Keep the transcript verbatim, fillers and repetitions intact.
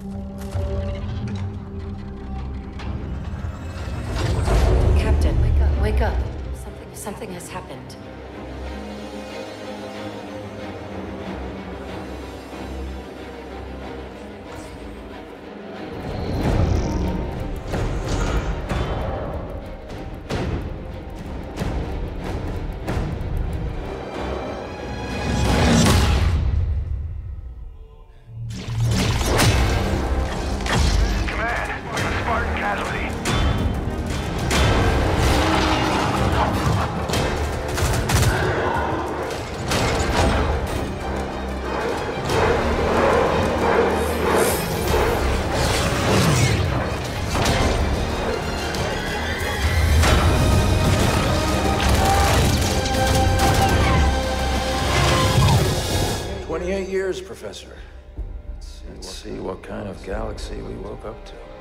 Captain, wake up, wake up. Something, something has happened. twenty-eight years, Professor. Let's see, Let's see what kind of galaxy we woke up to.